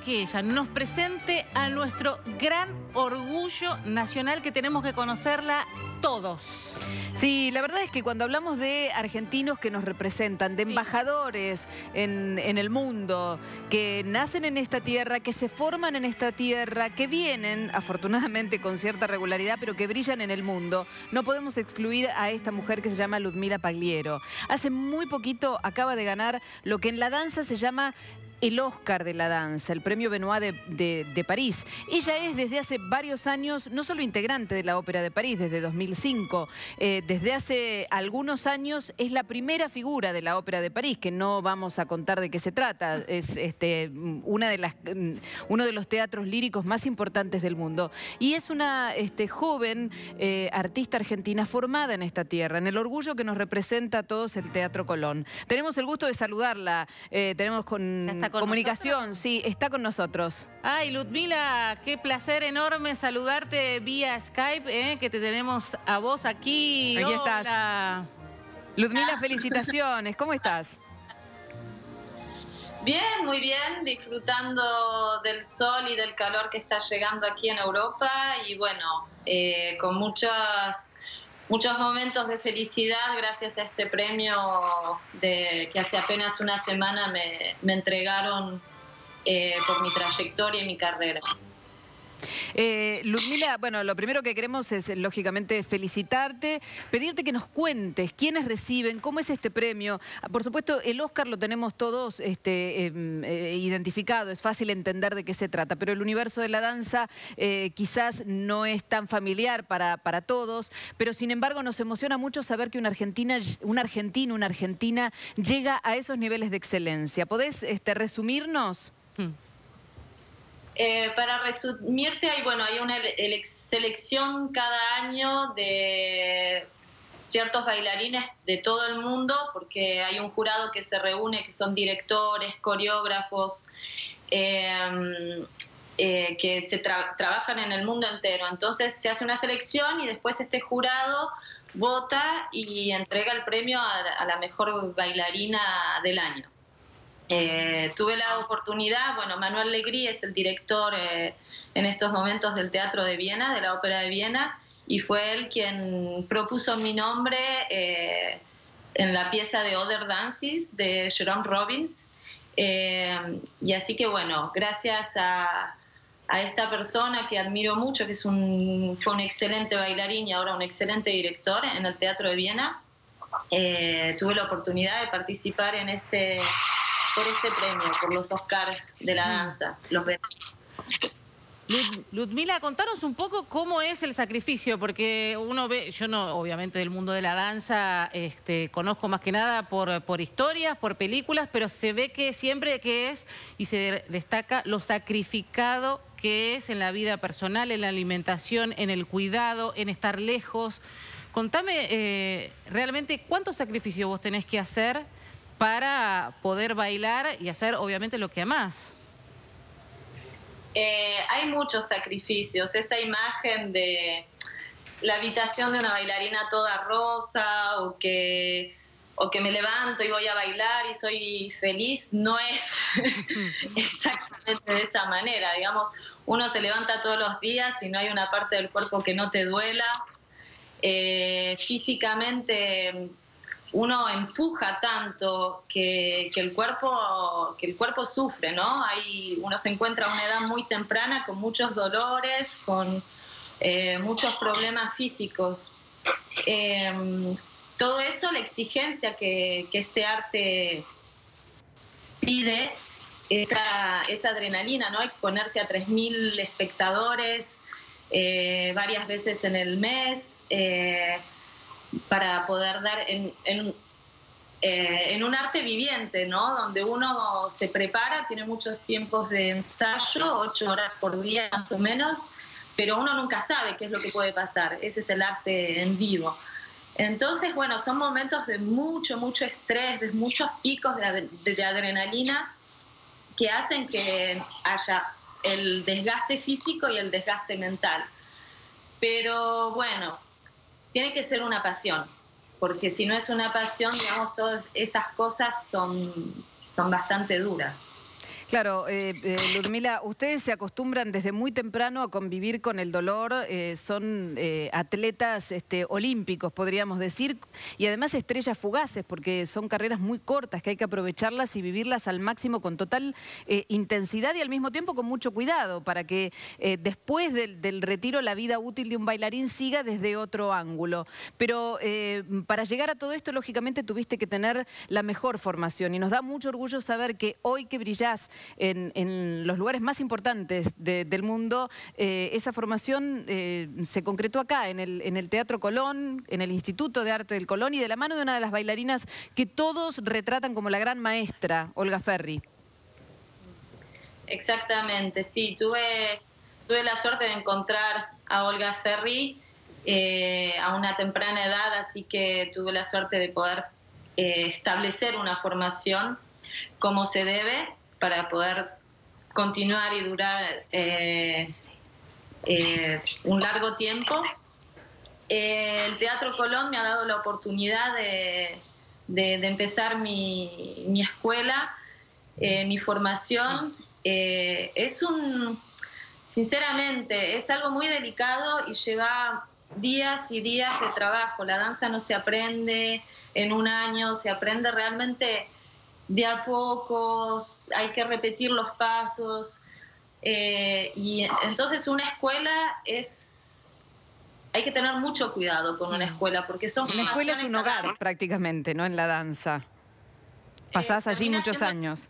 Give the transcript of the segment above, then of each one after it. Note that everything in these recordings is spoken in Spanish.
que ella nos presente a nuestro gran orgullo nacional que tenemos que conocerla todos. Sí, la verdad es que cuando hablamos de argentinos que nos representan, de embajadores en el mundo, que nacen en esta tierra, que se forman en esta tierra, que vienen, afortunadamente con cierta regularidad, pero que brillan en el mundo, no podemos excluir a esta mujer que se llama Ludmila Pagliero. Hace muy poquito acaba de ganar lo que en la danza se llama el Oscar de la danza, el premio Benoit de París. Ella es desde hace varios años no solo integrante de la Ópera de París, desde 2005, desde hace algunos años es la primera figura de la Ópera de París, que no vamos a contar de qué se trata, es uno de los teatros líricos más importantes del mundo. Y es una joven artista argentina formada en esta tierra, en el orgullo que nos representa a todos el Teatro Colón. Tenemos el gusto de saludarla, tenemos comunicación, nosotros? Sí, está con nosotros. Ay, Ludmila, qué placer enorme saludarte vía Skype, que te tenemos a vos aquí. Aquí Hola. estás. Ludmila, felicitaciones. ¿Cómo estás? Bien, muy bien, disfrutando del sol y del calor que está llegando aquí en Europa y bueno, con muchos momentos de felicidad gracias a este premio que hace apenas una semana me entregaron por mi trayectoria y mi carrera. Ludmila, bueno, lo primero que queremos es, lógicamente, felicitarte, pedirte que nos cuentes quiénes reciben, cómo es este premio. Por supuesto, el Oscar lo tenemos todos identificado, es fácil entender de qué se trata, pero el universo de la danza quizás no es tan familiar para todos, pero sin embargo nos emociona mucho saber que un argentino, una argentina llega a esos niveles de excelencia. ¿Podés resumirnos? Para resumirte, hay una selección cada año de ciertos bailarines de todo el mundo, porque hay un jurado que se reúne, que son directores, coreógrafos, que trabajan en el mundo entero. Entonces se hace una selección y después este jurado vota y entrega el premio a la mejor bailarina del año. Tuve la oportunidad, Manuel Legri es el director en estos momentos del Teatro de Viena, de la Ópera de Viena, y fue él quien propuso mi nombre en la pieza de Other Dances de Jerome Robbins. Y así que gracias a esta persona que admiro mucho, que fue un excelente bailarín y ahora un excelente director en el Teatro de Viena, tuve la oportunidad de participar por este premio, por los Oscars de la danza. Ludmila, contanos un poco cómo es el sacrificio, porque uno ve, yo no, obviamente del mundo de la danza, conozco más que nada por historias, por películas, pero se ve que siempre que es, y se destaca lo sacrificado que es en la vida personal, en la alimentación, en el cuidado, en estar lejos. Contame realmente cuánto sacrificio vos tenés que hacer para poder bailar y hacer obviamente lo que amás. Hay muchos sacrificios. Esa imagen de la habitación de una bailarina toda rosa o que me levanto y voy a bailar y soy feliz, no es exactamente de esa manera. Digamos, uno se levanta todos los días y no hay una parte del cuerpo que no te duela. Físicamente uno empuja tanto que el cuerpo sufre, ¿no? Uno se encuentra a una edad muy temprana con muchos dolores, con muchos problemas físicos. Todo eso, la exigencia que este arte pide, esa adrenalina, ¿no? Exponerse a 3.000 espectadores varias veces en el mes, para poder dar en un arte viviente, ¿no? Donde uno se prepara, tiene muchos tiempos de ensayo, 8 horas por día más o menos, pero uno nunca sabe qué es lo que puede pasar. Ese es el arte en vivo. Entonces, son momentos de mucho estrés, de muchos picos de adrenalina que hacen que haya el desgaste físico y el desgaste mental. Pero tiene que ser una pasión, porque si no es una pasión, digamos, todas esas cosas son bastante duras. Claro, Ludmila, ustedes se acostumbran desde muy temprano a convivir con el dolor, son atletas olímpicos, podríamos decir, y además estrellas fugaces, porque son carreras muy cortas que hay que aprovecharlas y vivirlas al máximo con total intensidad y al mismo tiempo con mucho cuidado, para que después del retiro la vida útil de un bailarín siga desde otro ángulo. Pero para llegar a todo esto, lógicamente, tuviste que tener la mejor formación y nos da mucho orgullo saber que hoy que brillás en los lugares más importantes del mundo, esa formación se concretó acá, en el Teatro Colón, en el Instituto de Arte del Colón y de la mano de una de las bailarinas que todos retratan como la gran maestra, Olga Ferri. Exactamente, sí, tuve la suerte de encontrar a Olga Ferri a una temprana edad, así que tuve la suerte de poder establecer una formación como se debe para poder continuar y durar un largo tiempo. El Teatro Colón me ha dado la oportunidad de empezar mi escuela, mi formación. Sinceramente, es algo muy delicado y lleva días y días de trabajo. La danza no se aprende en un año, se aprende realmente de a pocos, hay que repetir los pasos, y entonces una escuela hay que tener mucho cuidado con una escuela, porque son una escuela es un hogar prácticamente, ¿no? En la danza. Pasás allí muchos años.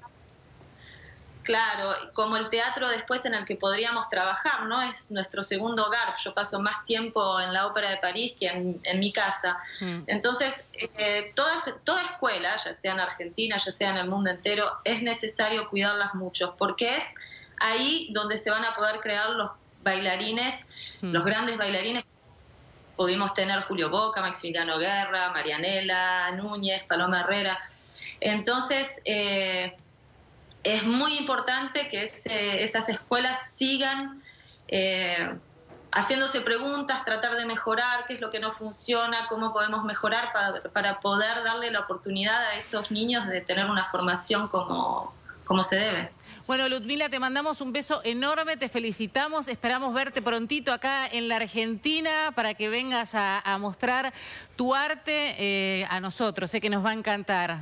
Claro, como el teatro después en el que podríamos trabajar, ¿no? Es nuestro segundo hogar. Yo paso más tiempo en la Ópera de París que en mi casa. Entonces, toda escuela, ya sea en Argentina, ya sea en el mundo entero, es necesario cuidarlas mucho, porque es ahí donde se van a poder crear los bailarines, los grandes bailarines. Pudimos tener Julio Boca, Maximiliano Guerra, Marianela Núñez, Paloma Herrera. Entonces, es muy importante que esas escuelas sigan haciéndose preguntas, tratar de mejorar qué es lo que no funciona, cómo podemos mejorar para poder darle la oportunidad a esos niños de tener una formación como se debe. Bueno, Ludmila, te mandamos un beso enorme, te felicitamos, esperamos verte prontito acá en la Argentina para que vengas a mostrar tu arte a nosotros, sé que nos va a encantar.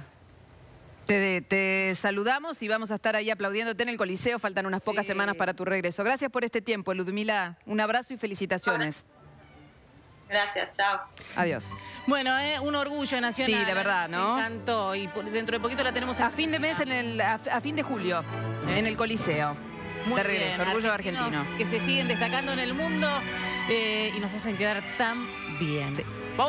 Te saludamos y vamos a estar ahí aplaudiéndote en el Coliseo. Faltan unas pocas semanas para tu regreso. Gracias por este tiempo, Ludmila. Un abrazo y felicitaciones. Gracias, chao. Adiós. Bueno, un orgullo nacional. Sí, de verdad, ¿no? Me encantó y dentro de poquito la tenemos a fin de mes, a fin de julio, en el Coliseo. Muy de regreso, bien, orgullo argentino. Que se siguen destacando en el mundo y nos hacen quedar tan bien. Sí.